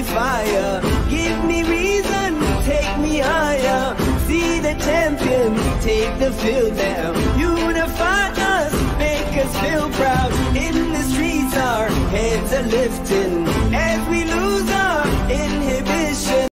me fire. Give me reason, take me higher. See the champions take the field now. Unify us, make us feel proud. In the streets our heads are lifting.